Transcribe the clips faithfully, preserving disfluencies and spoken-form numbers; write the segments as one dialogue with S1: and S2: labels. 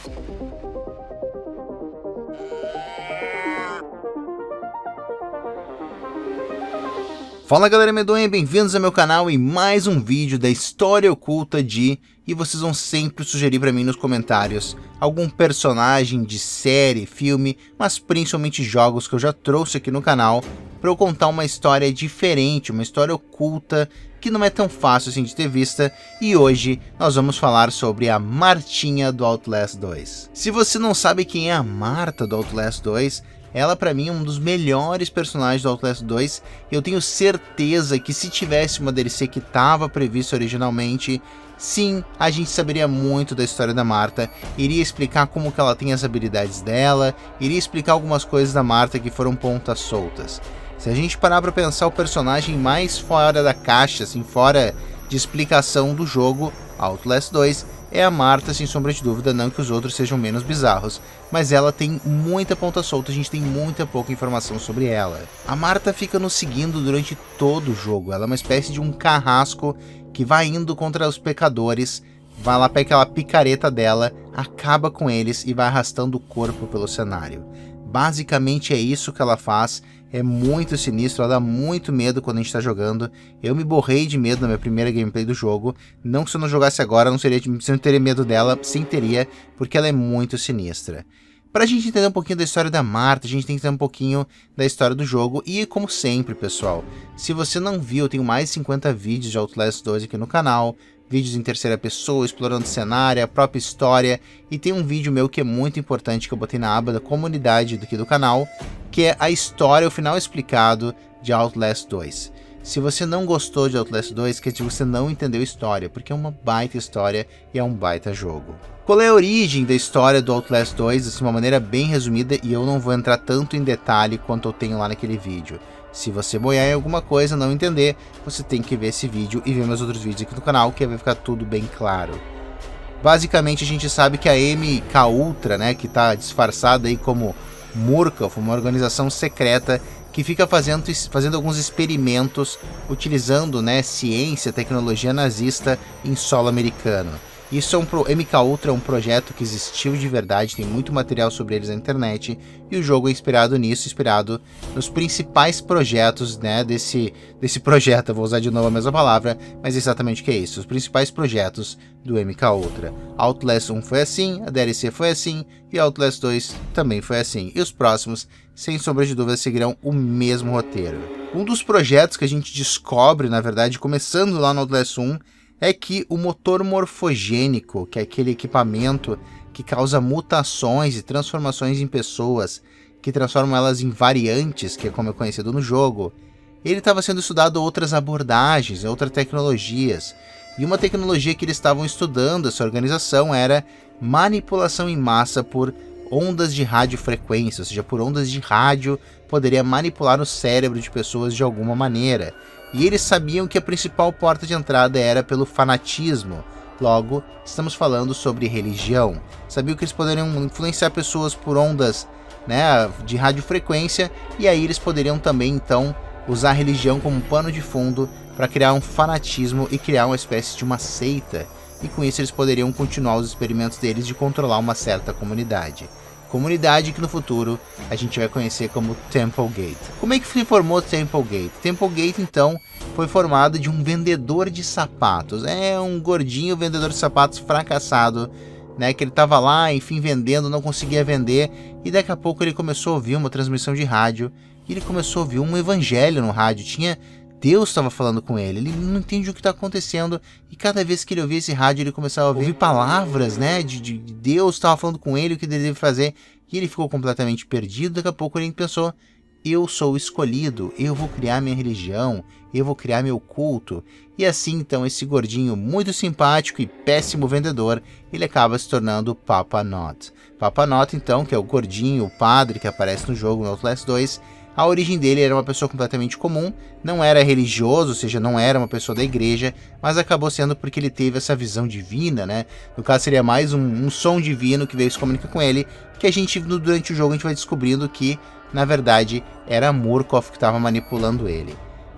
S1: Fala galera medonha, bem-vindos ao meu canal e mais um vídeo da história oculta de... E vocês vão sempre sugerir para mim nos comentários algum personagem de série, filme, mas principalmente jogos que eu já trouxe aqui no canal para eu contar uma história diferente, uma história oculta que não é tão fácil assim de ter vista. E hoje nós vamos falar sobre a Martinha do Outlast dois. Se você não sabe quem é a Marta do Outlast dois, ela pra mim é um dos melhores personagens do Outlast dois. Eu tenho certeza que se tivesse uma D L C que estava prevista originalmente, sim, a gente saberia muito da história da Marta, iria explicar como que ela tem as habilidades dela, iria explicar algumas coisas da Marta que foram pontas soltas. Se a gente parar pra pensar, o personagem mais fora da caixa, assim, fora de explicação do jogo, Outlast dois, é a Marta, sem sombra de dúvida, não que os outros sejam menos bizarros, mas ela tem muita ponta solta, a gente tem muita pouca informação sobre ela. A Marta fica nos seguindo durante todo o jogo, ela é uma espécie de um carrasco que vai indo contra os pecadores, vai lá, pega aquela picareta dela, acaba com eles e vai arrastando o corpo pelo cenário. Basicamente é isso que ela faz, é muito sinistro, ela dá muito medo quando a gente tá jogando. Eu me borrei de medo na minha primeira gameplay do jogo, não que se eu não jogasse agora, não seria, se eu não teria medo dela, sim teria, porque ela é muito sinistra. Pra gente entender um pouquinho da história da Marta, a gente tem que entender um pouquinho da história do jogo. E como sempre, pessoal, se você não viu, eu tenho mais de cinquenta vídeos de Outlast dois aqui no canal, vídeos em terceira pessoa, explorando o cenário, a própria história, e tem um vídeo meu que é muito importante que eu botei na aba da comunidade aqui do canal, que é a história, o final explicado de Outlast dois. Se você não gostou de Outlast dois, quer dizer que você não entendeu a história, porque é uma baita história e é um baita jogo. Qual é a origem da história do Outlast dois? Assim, de uma maneira bem resumida, e eu não vou entrar tanto em detalhe quanto eu tenho lá naquele vídeo. Se você boiar em alguma coisa, não entender, você tem que ver esse vídeo e ver meus outros vídeos aqui no canal, que vai ficar tudo bem claro. Basicamente a gente sabe que a M K Ultra, né, que está disfarçada aí como Murkoff, uma organização secreta que fica fazendo, fazendo alguns experimentos utilizando, né, ciência, tecnologia nazista em solo americano. Isso é um pro... M K Ultra é um projeto que existiu de verdade, tem muito material sobre eles na internet, e o jogo é inspirado nisso, inspirado nos principais projetos, né, desse, desse projeto, eu vou usar de novo a mesma palavra, mas exatamente o que é isso, os principais projetos do M K Ultra. Outlast um foi assim, a D L C foi assim, e Outlast dois também foi assim, e os próximos, sem sombra de dúvida, seguirão o mesmo roteiro. Um dos projetos que a gente descobre, na verdade, começando lá no Outlast um, é que o motor morfogênico, que é aquele equipamento que causa mutações e transformações em pessoas, que transformam elas em variantes, que é como é conhecido no jogo, ele estava sendo estudado outras abordagens, outras tecnologias. E uma tecnologia que eles estavam estudando, essa organização, era manipulação em massa por ondas de radiofrequência, ou seja, por ondas de rádio, poderia manipular o cérebro de pessoas de alguma maneira. E eles sabiam que a principal porta de entrada era pelo fanatismo. Logo, estamos falando sobre religião. Sabiam que eles poderiam influenciar pessoas por ondas, né, de radiofrequência, e aí eles poderiam também, então, usar a religião como um pano de fundo para criar um fanatismo e criar uma espécie de uma seita. E com isso eles poderiam continuar os experimentos deles de controlar uma certa comunidade. Comunidade que no futuro a gente vai conhecer como Temple Gate. Como é que se formou Temple Gate? Temple Gate, então, foi formado de um vendedor de sapatos. É um gordinho vendedor de sapatos fracassado, né? Que ele estava lá, enfim, vendendo, não conseguia vender. E daqui a pouco ele começou a ouvir uma transmissão de rádio. E ele começou a ouvir um evangelho no rádio. Tinha... Deus estava falando com ele, ele não entende o que está acontecendo, e cada vez que ele ouvia esse rádio, ele começava a ouvir palavras, né, de, de Deus estava falando com ele, o que ele deve fazer, e ele ficou completamente perdido. Daqui a pouco ele pensou, eu sou o escolhido, eu vou criar minha religião, eu vou criar meu culto. E assim, então, esse gordinho muito simpático e péssimo vendedor, ele acaba se tornando Papa Not. Papa Not, então, que é o gordinho, o padre que aparece no jogo, no Outlast dois, a origem dele era uma pessoa completamente comum, não era religioso, ou seja, não era uma pessoa da igreja, mas acabou sendo porque ele teve essa visão divina, né? No caso seria mais um, um som divino que veio se comunicar com ele, que a gente, durante o jogo, a gente vai descobrindo que, na verdade, era Murkoff que estava manipulando ele.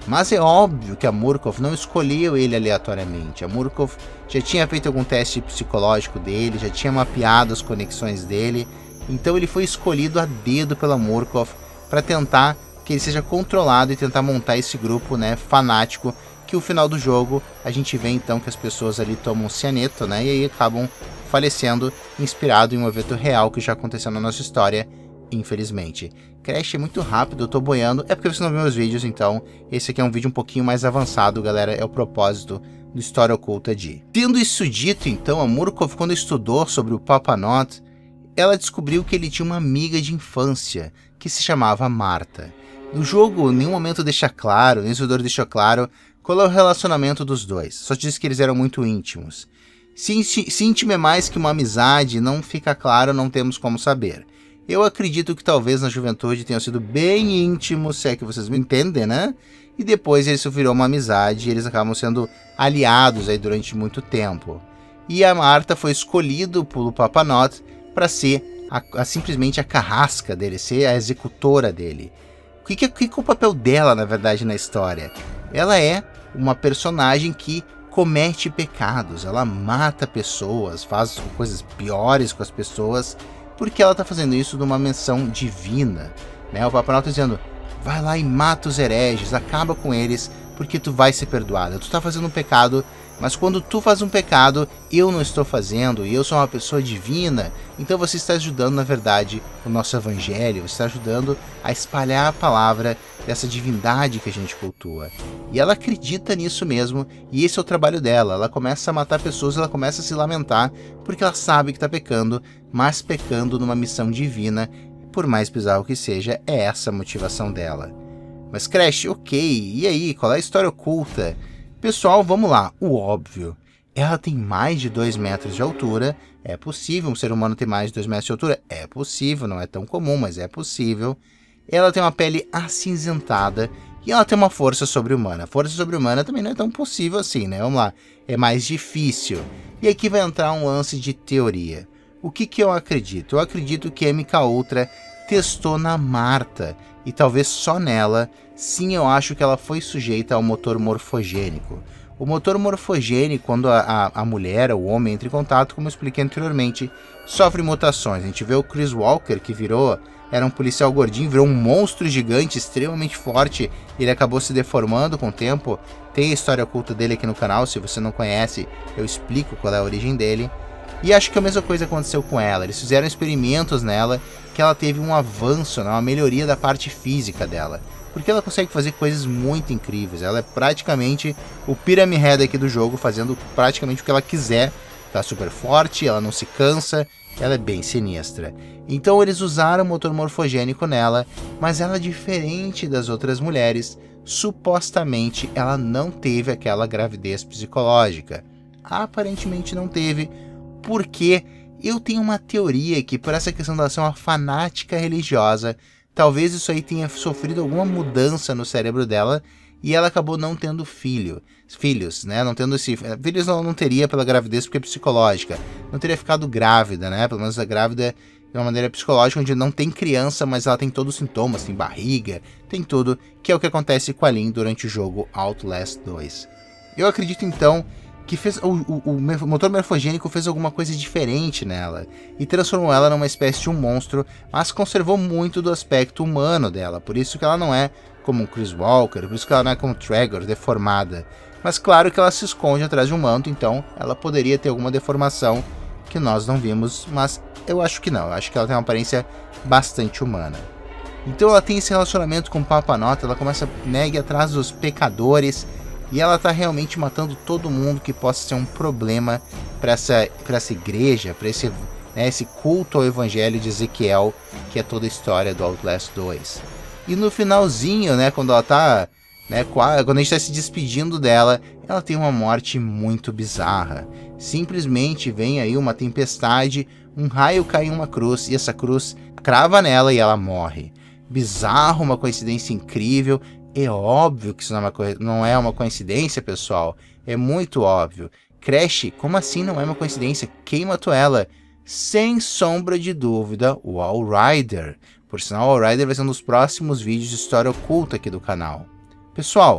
S1: Mas é óbvio que a Murkoff não escolheu ele aleatoriamente. A Murkoff já tinha feito algum teste psicológico dele, já tinha mapeado as conexões dele, então ele foi escolhido a dedo pela Murkoff para tentar que ele seja controlado e tentar montar esse grupo, né, fanático, que no final do jogo a gente vê então que as pessoas ali tomam cianeto, né, e aí acabam falecendo, inspirado em um evento real que já aconteceu na nossa história, infelizmente. Crash é muito rápido, eu tô boiando, é porque você não viu meus vídeos, então esse aqui é um vídeo um pouquinho mais avançado, galera, é o propósito do História Oculta de. Tendo isso dito, então, a Murkoff, quando estudou sobre o Papanot, ela descobriu que ele tinha uma amiga de infância, que se chamava Marta. No jogo, em nenhum momento deixa claro, nem o jogador deixou claro, qual é o relacionamento dos dois, só diz que eles eram muito íntimos. Se, se íntimo é mais que uma amizade, não fica claro, não temos como saber. Eu acredito que talvez na juventude tenham sido bem íntimos, se é que vocês me entendem, né? E depois isso virou uma amizade e eles acabam sendo aliados aí durante muito tempo. E a Marta foi escolhida pelo Papanot para ser a, a, simplesmente a carrasca dele, ser a executora dele. O que, que, que é o papel dela, na verdade, na história? Ela é uma personagem que comete pecados, ela mata pessoas, faz coisas piores com as pessoas, porque ela está fazendo isso numa menção divina, né? O Papanot está dizendo, vai lá e mata os hereges, acaba com eles, porque tu vai ser perdoada. Tu está fazendo um pecado, mas quando tu faz um pecado, eu não estou fazendo, e eu sou uma pessoa divina, então você está ajudando, na verdade, o nosso evangelho, você está ajudando a espalhar a palavra dessa divindade que a gente cultua. E ela acredita nisso mesmo, e esse é o trabalho dela. Ela começa a matar pessoas, ela começa a se lamentar, porque ela sabe que está pecando, mas pecando numa missão divina, por mais bizarro que seja, é essa a motivação dela. Mas Crash, ok, e aí, qual é a história oculta? Pessoal, vamos lá, o óbvio. Ela tem mais de dois metros de altura, é possível um ser humano ter mais de dois metros de altura? É possível, não é tão comum, mas é possível. Ela tem uma pele acinzentada e ela tem uma força sobre-humana. Força sobre-humana também não é tão possível assim, né? Vamos lá, é mais difícil. E aqui vai entrar um lance de teoria. O que que eu acredito? Eu acredito que a M K Ultra testou na Marta, e talvez só nela. Sim, eu acho que ela foi sujeita ao motor morfogênico. O motor morfogênico, quando a, a, a mulher, o homem, entra em contato, como eu expliquei anteriormente, sofre mutações. A gente vê o Chris Walker, que virou, era um policial gordinho, virou um monstro gigante, extremamente forte, ele acabou se deformando com o tempo. Tem a história oculta dele aqui no canal, se você não conhece, eu explico qual é a origem dele. E acho que a mesma coisa aconteceu com ela, eles fizeram experimentos nela, que ela teve um avanço, né, uma melhoria da parte física dela. Porque ela consegue fazer coisas muito incríveis, ela é praticamente o Pyramid Head aqui do jogo, fazendo praticamente o que ela quiser. Tá super forte, ela não se cansa, ela é bem sinistra. Então eles usaram o motor morfogênico nela, mas ela é diferente das outras mulheres. Supostamente ela não teve aquela gravidez psicológica. Aparentemente não teve, porque eu tenho uma teoria que por essa questão dela ser uma fanática religiosa, talvez isso aí tenha sofrido alguma mudança no cérebro dela e ela acabou não tendo filho, filhos, né? Não tendo esse, filhos não, não teria pela gravidez porque é psicológica, não teria ficado grávida, né? Pelo menos a grávida de uma maneira psicológica, onde não tem criança, mas ela tem todos os sintomas, tem barriga, tem tudo, que é o que acontece com a Lynn durante o jogo Outlast dois. Eu acredito então que fez, o, o, o motor morfogênico fez alguma coisa diferente nela e transformou ela numa espécie de um monstro, mas conservou muito do aspecto humano dela, por isso que ela não é como um Chris Walker, por isso que ela não é como Trevor, deformada. Mas claro que ela se esconde atrás de um manto, então ela poderia ter alguma deformação que nós não vimos, mas eu acho que não, eu acho que ela tem uma aparência bastante humana. Então ela tem esse relacionamento com o Papanot, ela começa a negar atrás dos pecadores, e ela está realmente matando todo mundo que possa ser um problema para essa, para essa igreja, para esse, né, esse culto ao evangelho de Ezequiel, que é toda a história do Outlast dois. E no finalzinho, né, quando ela tá, né, quando a gente está se despedindo dela, ela tem uma morte muito bizarra. Simplesmente vem aí uma tempestade, um raio cai em uma cruz e essa cruz crava nela e ela morre. Bizarro, uma coincidência incrível. É óbvio que isso não é, uma não é uma coincidência, pessoal. É muito óbvio. Crash, como assim não é uma coincidência? Quem matou ela? Sem sombra de dúvida, o Outrider. Por sinal, o Outrider vai ser um dos próximos vídeos de história oculta aqui do canal. Pessoal,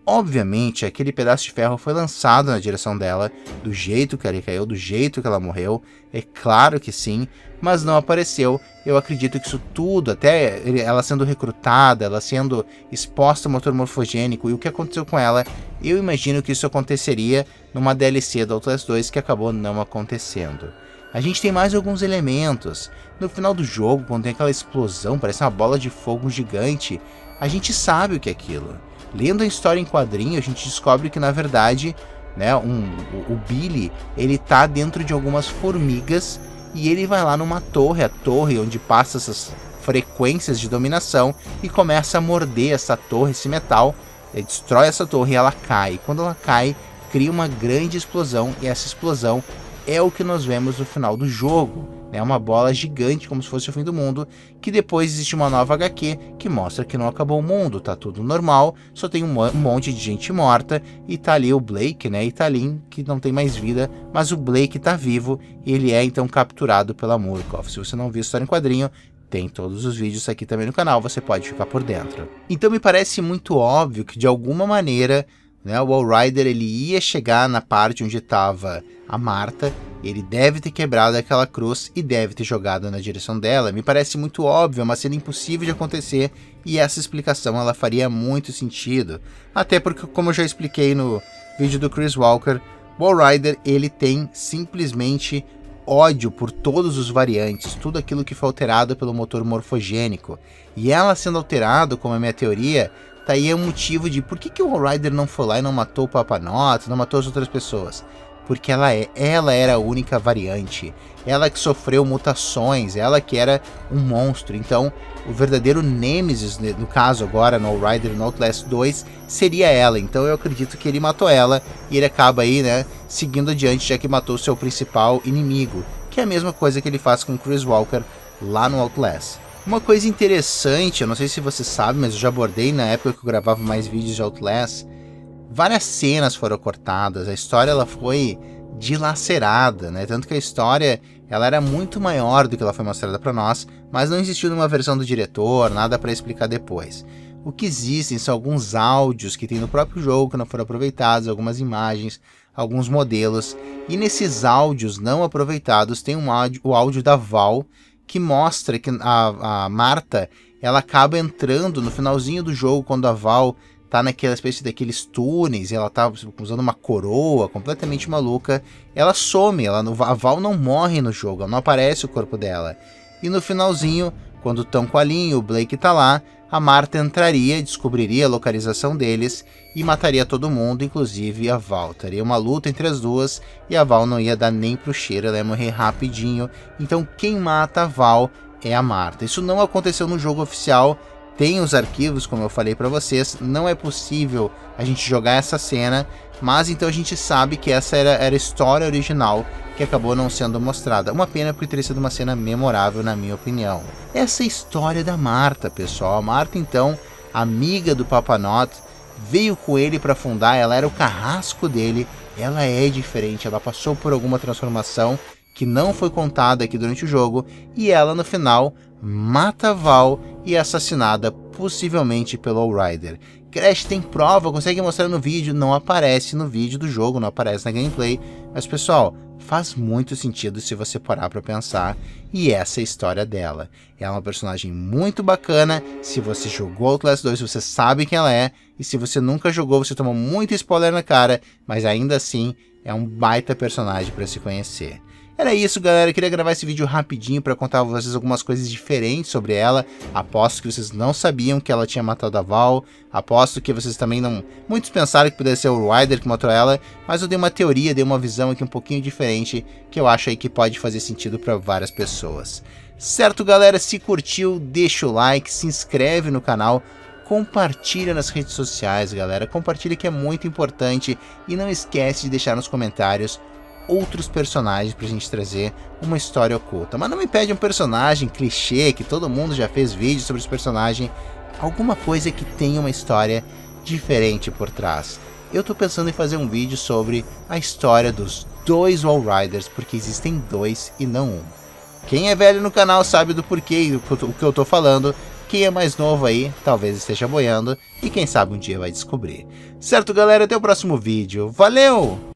S1: Obviamente, aquele pedaço de ferro foi lançado na direção dela, do jeito que ela caiu, do jeito que ela morreu, é claro que sim, mas não apareceu. Eu acredito que isso tudo, até ela sendo recrutada, ela sendo exposta ao motor morfogênico e o que aconteceu com ela, eu imagino que isso aconteceria numa D L C do Outlast dois que acabou não acontecendo. A gente tem mais alguns elementos. No final do jogo, quando tem aquela explosão, parece uma bola de fogo gigante, a gente sabe o que é aquilo. Lendo a história em quadrinho, a gente descobre que, na verdade, né, um, o, o Billy, ele tá dentro de algumas formigas e ele vai lá numa torre, a torre onde passa essas frequências de dominação, e começa a morder essa torre, esse metal, ele destrói essa torre e ela cai. Quando ela cai, cria uma grande explosão, e essa explosão é o que nós vemos no final do jogo. É uma bola gigante, como se fosse o fim do mundo, que depois existe uma nova H Q que mostra que não acabou o mundo, tá tudo normal, só tem um monte de gente morta, e tá ali o Blake, né, e tá ali que não tem mais vida, mas o Blake tá vivo, e ele é então capturado pela Murkoff. Se você não viu a história em quadrinho, tem todos os vídeos aqui também no canal, você pode ficar por dentro. Então me parece muito óbvio que de alguma maneira, né, o Walrider ele ia chegar na parte onde estava a Martha, ele deve ter quebrado aquela cruz e deve ter jogado na direção dela. Me parece muito óbvio, é uma cena impossível de acontecer, e essa explicação ela faria muito sentido. Até porque, como eu já expliquei no vídeo do Chris Walker, o Walrider ele tem simplesmente ódio por todos os variantes, tudo aquilo que foi alterado pelo motor morfogênico. E ela sendo alterado, como é a minha teoria, tá aí um motivo de por que, que o Walrider não foi lá e não matou o Papanote, não matou as outras pessoas. Porque ela, é, ela era a única variante, ela que sofreu mutações, ela que era um monstro. Então o verdadeiro Nemesis, no caso agora no Walrider no Outlast dois, seria ela. Então eu acredito que ele matou ela, e ele acaba aí, né, seguindo adiante, já que matou o seu principal inimigo, que é a mesma coisa que ele faz com Chris Walker lá no Outlast. Uma coisa interessante, eu não sei se você sabe, mas eu já abordei na época que eu gravava mais vídeos de Outlast. Várias cenas foram cortadas, a história ela foi dilacerada, né? Tanto que a história ela era muito maior do que ela foi mostrada para nós, mas não existiu nenhuma versão do diretor, nada para explicar depois. O que existem são alguns áudios que tem no próprio jogo que não foram aproveitados, algumas imagens, alguns modelos, e nesses áudios não aproveitados tem um áudio, o áudio da Val, que mostra que a, a Martha ela acaba entrando no finalzinho do jogo, quando a Val tá naquela espécie daqueles túneis, e ela tá usando uma coroa completamente maluca, ela some, ela, a Val não morre no jogo, não aparece o corpo dela. E no finalzinho, quando estão com a Lynn e o Blake tá lá, a Martha entraria, descobriria a localização deles e mataria todo mundo, inclusive a Val. Teria uma luta entre as duas e a Val não ia dar nem pro cheiro, ela ia morrer rapidinho. Então quem mata a Val é a Martha. Isso não aconteceu no jogo oficial. Tem os arquivos, como eu falei para vocês, não é possível a gente jogar essa cena, mas então a gente sabe que essa era, era a história original que acabou não sendo mostrada. Uma pena, porque teria sido uma cena memorável, na minha opinião. Essa é a história da Martha, pessoal. A Martha, então, amiga do Papanote, veio com ele para fundar, ela era o carrasco dele, ela é diferente, ela passou por alguma transformação que não foi contada aqui durante o jogo, e ela no final mata a Val e é assassinada, possivelmente pelo Walrider. Crash tem prova, consegue mostrar no vídeo, não aparece no vídeo do jogo, não aparece na gameplay, mas pessoal, faz muito sentido se você parar para pensar, e essa é a história dela. Ela é uma personagem muito bacana, se você jogou Outlast dois você sabe quem ela é, e se você nunca jogou você tomou muito spoiler na cara, mas ainda assim é um baita personagem para se conhecer. Era isso, galera, eu queria gravar esse vídeo rapidinho para contar a vocês algumas coisas diferentes sobre ela. Aposto que vocês não sabiam que ela tinha matado a Val, aposto que vocês também não... Muitos pensaram que pudesse ser o Walrider que matou ela, mas eu dei uma teoria, dei uma visão aqui um pouquinho diferente, que eu acho aí que pode fazer sentido para várias pessoas. Certo, galera? Se curtiu, deixa o like, se inscreve no canal, compartilha nas redes sociais, galera, compartilha que é muito importante, e não esquece de deixar nos comentários outros personagens pra gente trazer uma história oculta. Mas não me pede um personagem clichê, que todo mundo já fez vídeo sobre esse personagem, alguma coisa que tenha uma história diferente por trás. Eu tô pensando em fazer um vídeo sobre a história dos dois Walriders, porque existem dois e não um. Quem é velho no canal sabe do porquê, o que eu tô falando, Quem é mais novo aí, talvez esteja boiando, e quem sabe um dia vai descobrir. Certo, galera? Até o próximo vídeo. Valeu!